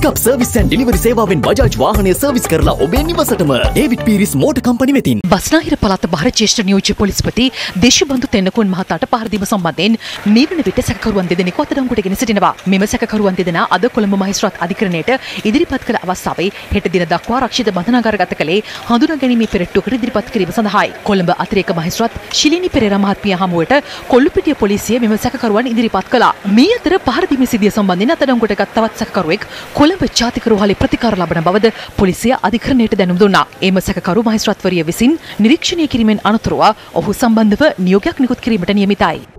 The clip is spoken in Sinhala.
පිකප් සර්විස් ඇන්ඩ් ඩෙලිවරි සේවාවෙන් බජාජ් වාහනය සර්විස් කරලා ඔබේ නිවසටම ඩේවිඩ් පීරිස් මෝටර් කම්පැනි වෙතින්. බස්නාහිර පළාත බහර ජ්‍යෙෂ්ඨ නියෝජ්‍ය පොලිස්පති දේශබන්දු තෙන්නකෝන් මහතාට පහර දීම සම්බන්ධයෙන් මේ වන විට සැකකරුවන් දෙදෙනෙකු අත්අඩංගුවට ගෙන සිටිනවා. මෙම සැකකරුවන් දෙදෙනා අද කොළඹ මහේස්ත්‍රාත් අධිකරණයට ඉදිරිපත් කළ අවස්ථාවේ හෙට දින දක්වා ආරක්ෂිත බන්ධනාගාරගත කළේ හඳුනා ගැනීමේ පෙරට්ටුවකට ඉදිරිපත් කිරීම සඳහායි. කොළඹ අතිරේක මහේස්ත්‍රාත් ශිලිනි පෙරේරා මහත්මිය හමුවට කොල්ලුපිටිය පොලිසිය මෙම සැකකරුවන් ඉදිරිපත් කළා. මේ අතර පහර දීමේ සිද්ධිය සම්බන්ධයෙන් අත්අඩංගුවට ගත් තවත් සැකකරුවෙක් කොළඹ ජාතික රෝහලේ ප්‍රතිකාර ලබන බවද පොලිසිය අධිකරණයට දැනුම් දුන්නා. එම සැකකරු මහේස්ත්‍රාත්වරිය විසින් නිරීක්ෂණය කිරීමෙන් අනතුරුව ඔහු සම්බන්ධව නියෝගයක් නිකුත් කිරීමට නියමිතයි.